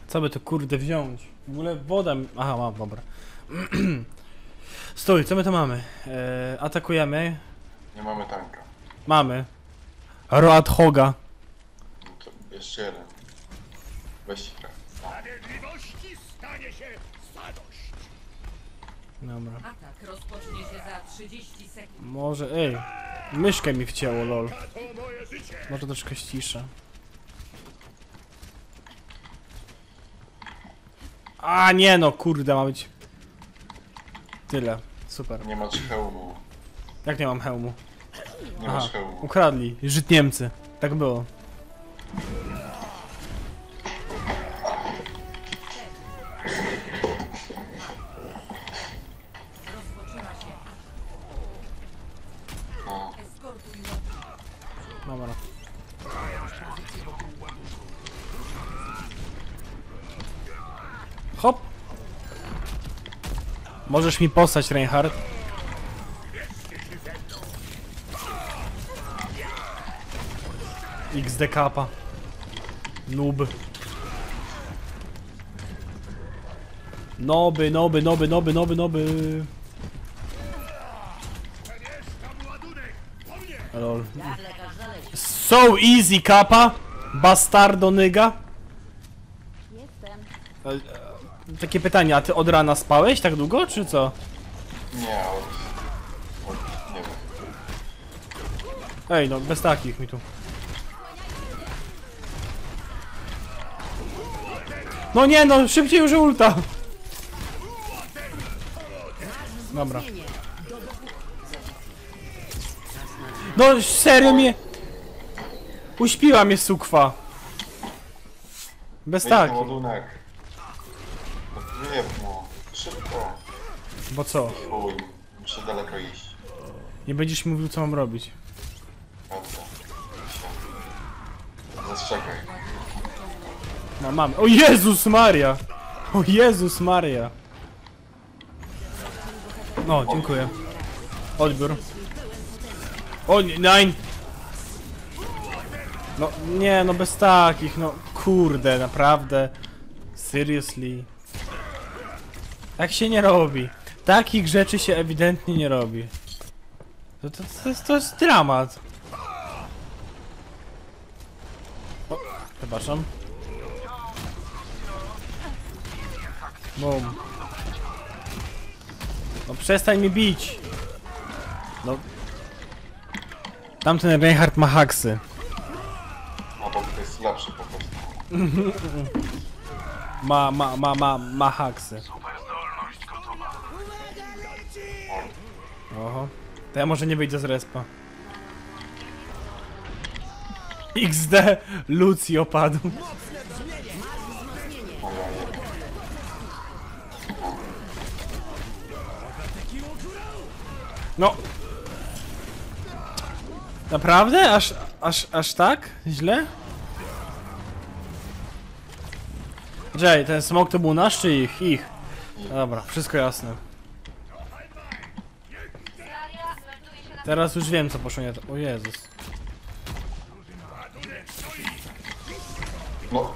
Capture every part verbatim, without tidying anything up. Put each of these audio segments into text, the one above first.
Co by to kurde wziąć? W ogóle woda... Aha, mam, dobra. Stój, co my to mamy? Eee, atakujemy. Nie mamy tanka. Mamy. Roadhoga. No to jeszcze jeden. Weź grę. Sprawiedliwości stanie się zadość. Dobra. Atak rozpocznie się za trzydzieści sekund. Może... Ej. Myszkę mi wcięło, lol. To moje życie. Może troszkę ściszę. A nie no, kurde, ma być... Tyle. Super. Nie masz hełmu. Jak nie mam hełmu? Nie Aha, masz hełmu. ukradli. Żyd Niemcy. Tak było. Rozpoczyna się. No. Eskortuj. Dobra. Hop! Możesz mi postać, Reinhardt. X D kapa. Noob. Noby, noby, noby, noby, noby, noby. Lol. So easy, kapa. Bastardo nyga. Jestem. E, e, takie pytanie, a ty od rana spałeś tak długo, czy co? Nie, od... od... nie wiem. Ej, no bez takich mi tu. No nie no, szybciej użyj ulta. Dobra. No serio mnie... Uśpiła mnie sukwa. Bez Weź ten takich. ładunek. No nie no. Szybko. Bo co? Chuj. Muszę daleko iść. Nie będziesz mówił co mam robić. Prawda. Zastrzekaj. No mam. O Jezus Maria! O Jezus Maria! No, dziękuję. Odbiór. O nie, nein! No nie, no bez takich, no kurde, naprawdę. Seriously. Tak się nie robi. Takich rzeczy się ewidentnie nie robi. To, to, to, jest, to jest dramat. O, przepraszam. Bum. No przestań mi bić. No. Tamten Reinhardt ma haksy. A bo to jest lepszy po prostu. Ma, ma, ma, ma, ma haksy. Oho. To ja może nie wyjdę z respa. X D Lucji opadł. No. Naprawdę? Aż, aż, aż tak? Źle? Jay, ten smok to był nasz czy ich? Ich. Dobra, wszystko jasne. Teraz już wiem co poszło nie to. O Jezus. No.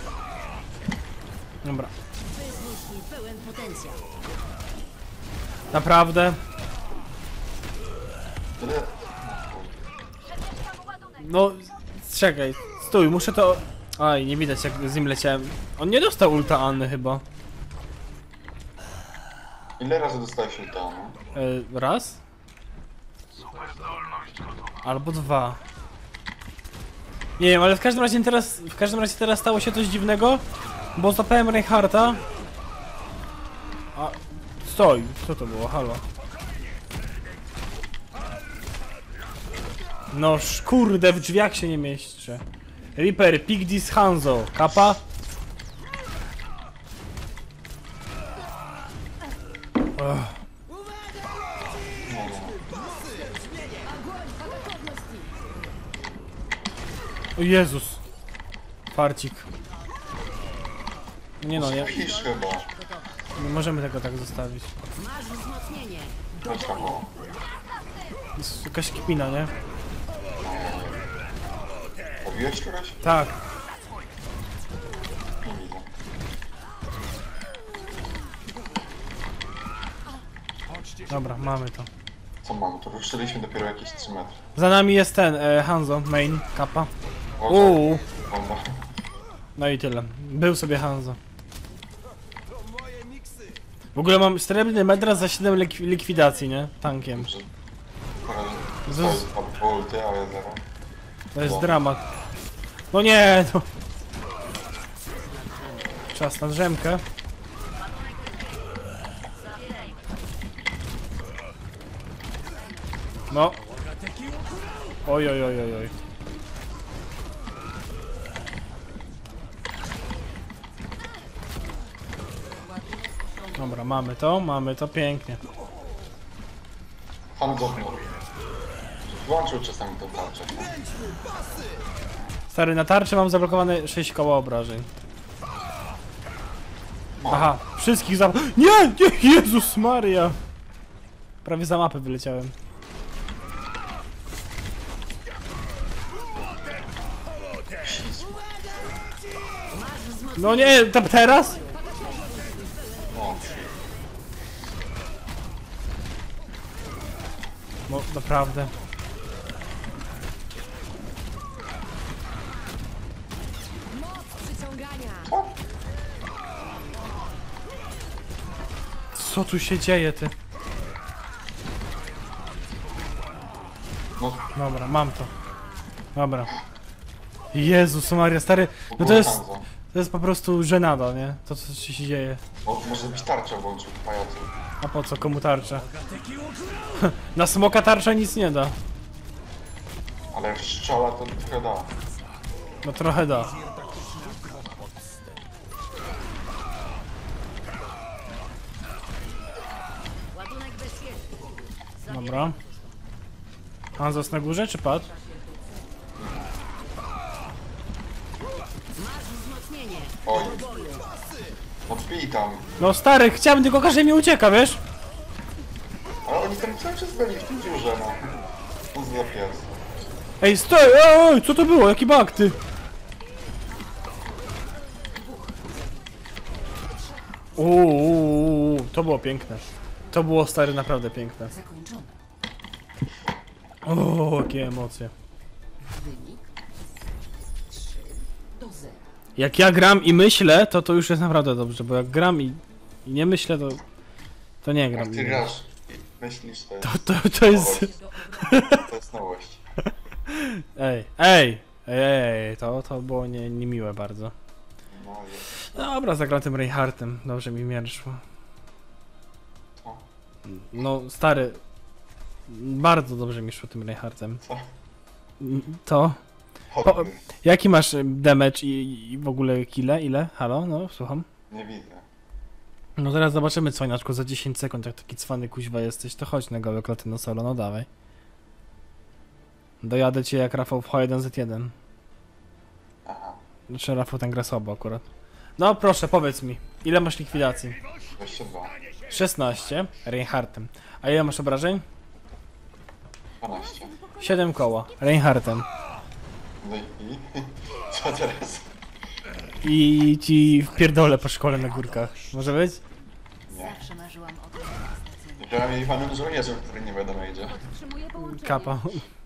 Dobra. Wyzwól pełen potencjał. Naprawdę? Tyle. No, czekaj. Stój, muszę to... Aj, nie widać jak z nim leciałem. On nie dostał ulta Anny chyba. Ile razy dostałeś ultanu? E, raz? Albo dwa. Nie wiem, ale w każdym razie teraz, w każdym razie teraz stało się coś dziwnego, bo złapałem Reinhardta. A, stoi, co to było? Halo. No kurde, w drzwiach się nie mieszczę. Reaper, pick this Hanzo, kapa. Ugh. O Jezus. Farcik. Nie no, nie, Pisz chyba. nie możemy tego tak zostawić. Masz wzmocnienie. Weź tam o. Jest jakaś kpina, nie? Pobiłeś kogoś? Tak. Nie widzę. Dobra, mamy to. Co mam? Tu ruszyliśmy dopiero jakieś trzy metry. Za nami jest ten, e, Hanzo, main, kappa. O, Uuu. bomba. No i tyle. Był sobie Hanzo. W ogóle mam srebrny medras za siedem lik likwidacji, nie? Tankiem. Dobrze. Z- To jest dwa ulty, a ja zero. To jest No. dramat. No nie, no. Czas na drzemkę. No. Oj, oj, oj, oj, oj. Dobra, mamy to, mamy to, pięknie. Pan dopnął. Włączył czasami tą tarczę. Stary, na tarczy mam zablokowane sześć koła obrażeń. Aha, wszystkich za... Nie, nie, Jezus Maria! Prawie za mapę wyleciałem. No nie, to teraz? O, No, naprawdę. Przyciągania. Co tu się dzieje, ty? no, Dobra, mam to. Dobra. Jezus Maria, stary, no to jest... Hanzo. To jest po prostu żenada, nie? To co się dzieje. O, może być tarczę włączył, pajacu. A po co, komu tarcza? Na smoka tarcza nic nie da. Ale jak strzela, to trochę da. No trochę da. Ładunek bezpieczny. Dobra. Hanzos na górze, czy padł? Masz wzmocnienie. Oj. No pij tam. No stary, chciałbym, tylko każdy mi ucieka, wiesz? Ale oni tam cały czas byli w tym dziurze, no. Co za pies. Ej, stój! Oj, co to było? Jaki bug, ty? Uuu, to było piękne. To było, stary, naprawdę piękne. Zakończone. O, jakie emocje. Wynik trzy do zera. Jak ja gram i myślę, to to już jest naprawdę dobrze, bo jak gram i, i nie myślę, to... To nie gram. Jak ty grasz i myślisz, to jest, To, to, to jest... to jest nowość. Ej, ej! Ej, ej, to, to było nie, niemiłe bardzo. No jest. Dobra, zagram tym Reinhardtem. Dobrze mi miarz szło. Co? No, stary... Bardzo dobrze mi szło tym Reinhardtem. Co? To? Chodny. Jaki masz y, damage i, i w ogóle kile? Ile? Halo? No, słucham. Nie widzę. No teraz zobaczymy, cwaniaczku, za dziesięć sekund, jak taki cwany kuźwa jesteś, to chodź na gołe klaty na solo, no dawaj. Dojadę cię jak Rafał w H jeden Z jeden. Aha. Znaczy Rafał ten gra słabo akurat. No proszę, powiedz mi, ile masz likwidacji? dwadzieścia dwa. szesnaście, Reinhardtem. A ile masz obrażeń? dwanaście. siedem koła, Reinhardtem. No i... i co teraz? I ci wpierdolę po szkole na górkach. Może być? Nie. Zawsze marzyłam o tym stacyjnym. Grałem panem żołnierzem, który nie wiadomo idzie. Podtrzymuję połączenie. Kapa.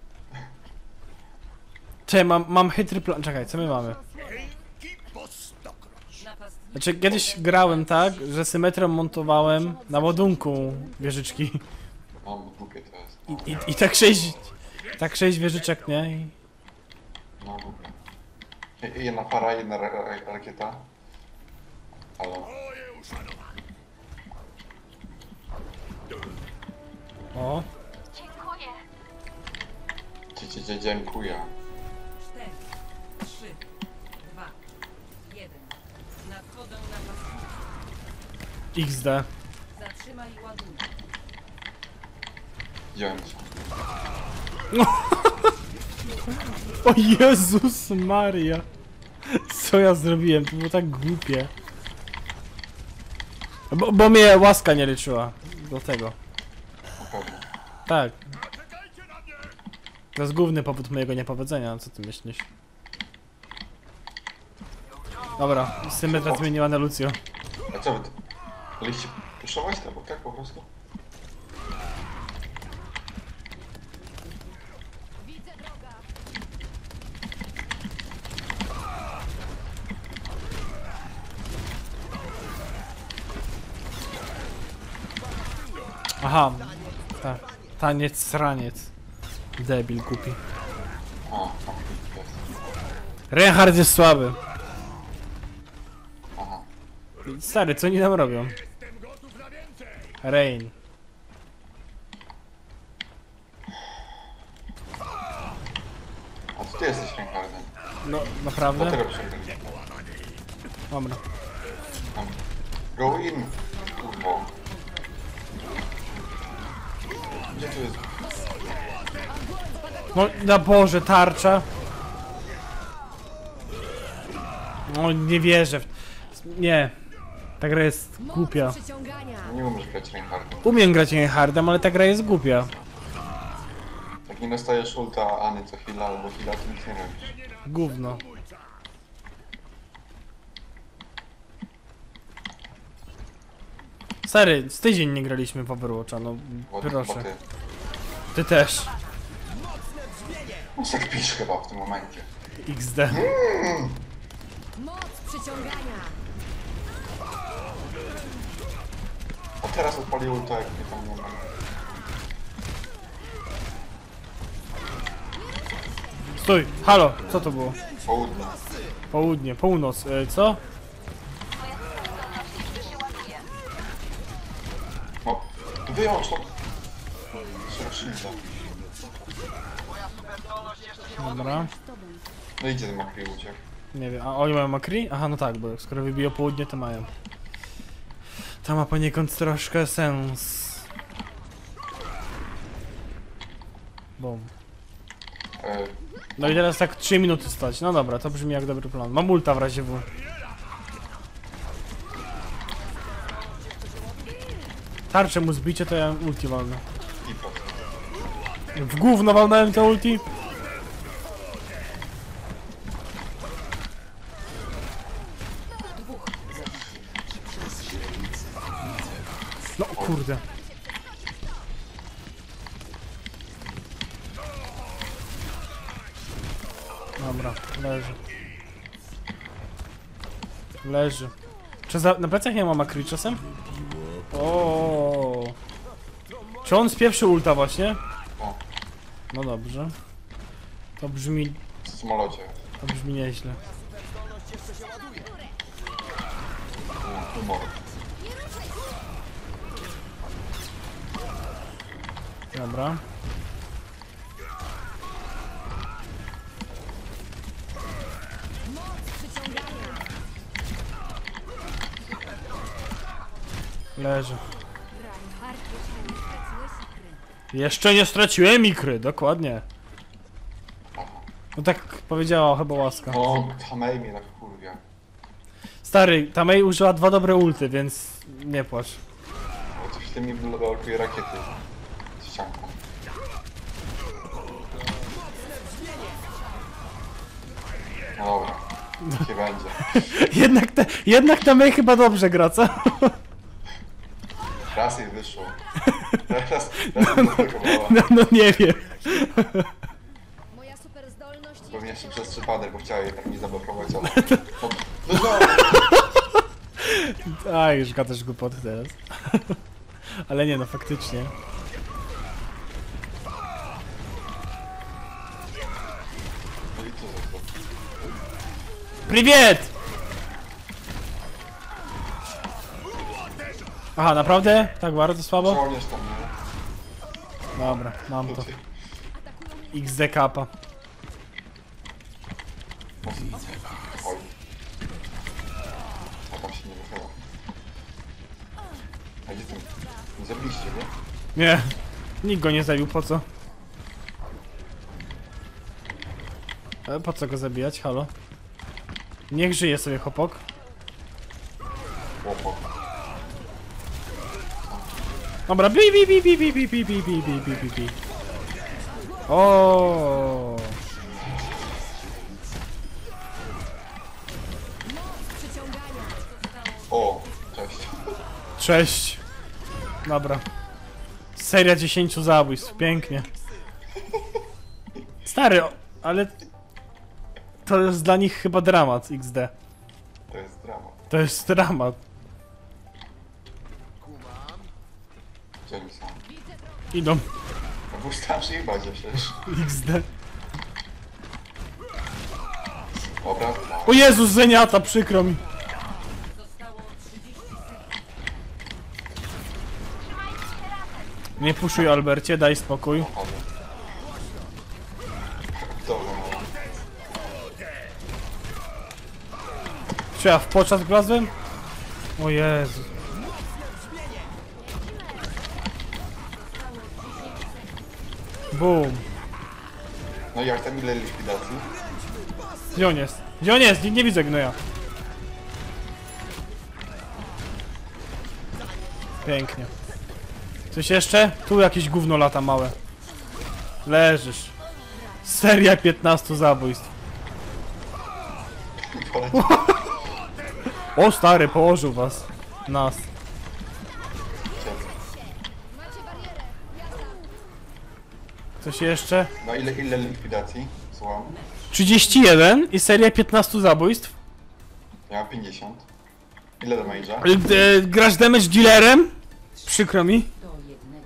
Czekaj, mam, mam chytry plan. Czekaj, co my mamy? I po stokroć. Napastnik Znaczy, kiedyś grałem tak, że symetrą montowałem na ładunku wieżyczki. No, głupie to jest. I, i, i tak sześć... Tak sześć wieżyczek, nie? I... No, głupie. I- Jedna para, jedna ra ra rakieta. Halo. Moje uszanowanie. O, Ci, ci, ci, dziękuję. cztery, trzy, dwa, jeden. Nadchodzą napastnicy. X D. Zatrzymaj ładunek. Wziąłem cię. O Jezus Maria! Co ja zrobiłem? To było tak głupie. Bo, bo mnie łaska nie leczyła. Do tego. Na pewno. Tak. Czekajcie na mnie! To jest główny powód mojego niepowodzenia. Co ty myślisz? Dobra, symetra zmieniła na Lucio. A co wy? Byliście puszować to, bo tak po prostu? Aha, tak. Taniec, sraniec. Debil kupi. O, tam jest. Reinhardt jest słaby. Aha. Stary, co oni nam robią? Jestem gotów na więcej. Rain. A co ty jesteś Reinhardtem? No, naprawdę? Dlatego przegrali. Dobra. Tam. Go in! Kurwo. Gdzie tu jest? No, na Boże, tarcza. No, nie wierzę. w- Nie. Ta gra jest głupia. Moc przyciągania. Nie umiesz grać Reinhardtem. Umiem grać Reinhardtem, ale ta gra jest głupia. Jak nie dostajesz ulta Any co chwila albo chwila, to nic nie robisz. Gówno. Stary, z tydzień nie graliśmy w Overwatcha, no Bo, bo proszę. ty. Ty też. No tak pisz chyba w tym momencie. X D. Moc przyciągania. A teraz odpalił ulta, jak mnie tam nie ma. Stój, halo, co to było? Południe. Południe, północ, e, co? No, wyjąć to. Szybko. Dobra. No idzie ten makry uciekł. Nie wiem, a oni mają Makri? Aha, no tak, bo skoro wybiją południe, to mają. To ma poniekąd troszkę sens. Bum. E, No i teraz tak trzy minuty stać. No dobra, to brzmi jak dobry plan. Mam ulta w razie W. Tarczę mu zbicie, to ja ulti walnę. i po. W gówno walnąłem to ulti. No kurde. Dobra, leży. Leży. Czy za, na plecach nie ma makry czasem? O. Czy on spieprzył ulta właśnie? O, No dobrze. To brzmi, w samolocie. to brzmi nieźle. U- Humor. Dobra. Leży. Reinhardt jeszcze nie straciłeś ikry. Jeszcze nie straciłem ikry, dokładnie. No tak powiedziała chyba łaska. O, Hamei mnie tak kurwia. Stary, ta Mei użyła dwa dobre ulty, więc nie płacz. Bo coś w tym mi blokuje rakiety. Z ścianką. No dobra. Nie będzie. Jednak ta, jednak ta Mei chyba dobrze gra, co? Raz jej wyszło. Raz, raz jej zablokowała. No, no nie wiem. Moja super zdolność Pewnie jeszcze przez przypadek, bo chciała jej tak nie zablokować, ale... No, no znowu! A, już gadasz głupoty teraz. Ale nie no, faktycznie. No i co za to? Priwiet! Aha, naprawdę? Tak bardzo słabo? Żołnierz tam, nie? Dobra, mam to. Tutaj. X D kapa. Oj. A tam się nie wychyla. A gdzie ten? Nie zabiliście, nie? Nie, nikt go nie zabił, po co? E, po co go zabijać, halo? Niech żyje sobie chłopok. Chłopak. Dobra, bi bi bi bi bi bi bi bi bi bi bi bi bi. O. O, cześć. Cześć. Dobra. Seria dziesięciu zabójstw, pięknie. Stary, o- ale... To jest dla nich chyba dramat X D. To jest drama. To jest dramat. Gdzie oni są? Idą. No bo starszy i badzie przecież. iks de. Dobra, O Jezus, Zeniata, przykro mi. Zostało trzydzieści sekund. Nie puszuj, Albercie, daj spokój. chodzę. Dobra, no. Czy ja w poczat wlazłem? O Jezu. Bum. No i jak tam ile likwidacji? Gdzie on jest? Gdzie on jest? Nie, nie widzę gnoja. Pięknie. Coś jeszcze? Tu jakieś gówno lata małe. Leżysz. Seria piętnastu zabójstw. Poleciał. O stary, położył was. Nas. Macie barierę. Jazda. Coś jeszcze? No ile, ile likwidacji? Słucham. trzydzieści jeden i seria piętnastu zabójstw. Ja mam pięćdziesiąt. Ile damage'a? E, grasz damage dealerem? Przykro mi. Do jednego.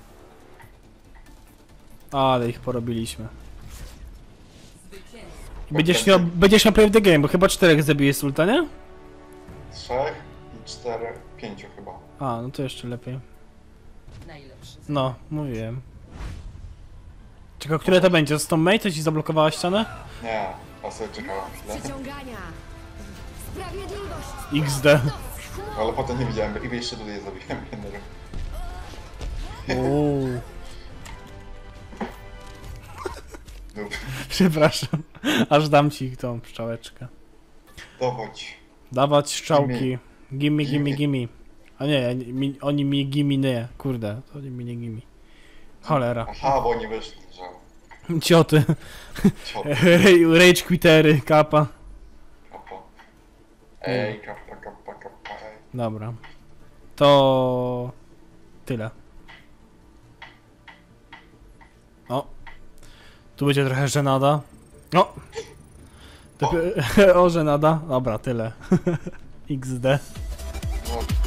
Ale ich porobiliśmy. Zwycięstwo. Będziesz miał, będziesz miał play of the game, bo chyba czterech zabiłeś sulta, nie? Trzech i czterech, pięciu chyba. A, no to jeszcze lepiej. Najlepszy. No, mówiłem. Czekaj, które to będzie? Z tą May, to ci zablokowała ścianę? Nie, a sobie czekałem chwilę. Przyciągania. Sprawiedliwość. iks de. Ale potem nie widziałem, i jeszcze tutaj zabiłem jednego. Uuu. Dobra, Przepraszam. Aż dam ci tą pszczałeczkę. dowodź. Dawać strzałki. Gimme, gimme, gimme. A nie, mi, oni mi gimme nie. Kurde, to oni mi nie gimme. Cholera. Aha, bo nie wyszli, że... Cioty. Ciot, Rage quitery, kapa. kapa. Ej, kapa, kapa, kapa, ej. Dobra. To... Tyle. O. Tu będzie trochę żenada. O. Dopiero... o, żenada. Dobra, tyle. iks de. No,